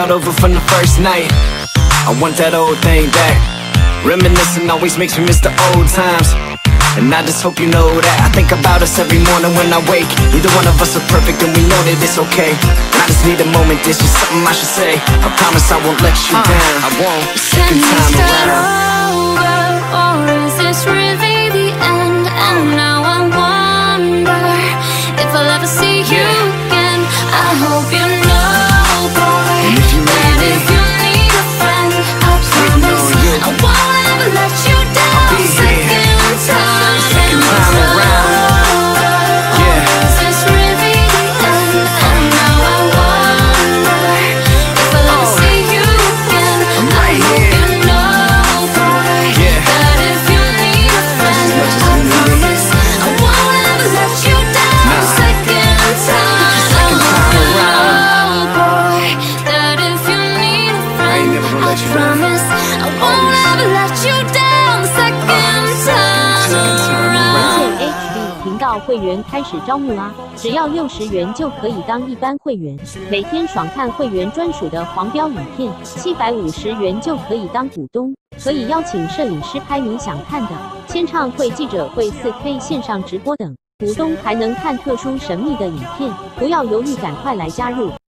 start over from the first night. I want that old thing back. Reminiscing always makes me miss the old times. And I just hope you know that I think about us every morning when I wake. Neither one of us are perfect and we know that it's okay. I just need a moment, there's just something I should say. I promise I won't let you down. I won't. Second time around. Or is this really the end? And now I wonder if I'll ever see you again. I hope you know, boy, that if you need a friend, I promise I won't ever let you down. Second time around. Yeah. Is this really the end? And now I wonder if I'll ever see you again. I hope you know, boy, that if you need a friend, I promise I won't ever let you down. Second time around, boy, that if you need a friend, I promise I won't ever let you down. Second time around. HD 频道会员开始招募啦！只要60元就可以当一般会员，每天爽看会员专属的黄标影片，750元就可以当股东，可以邀请摄影师拍你想看的，签唱会、记者会、4K 线上直播等，股东还能看特殊神秘的影片，不要犹豫，赶快来加入！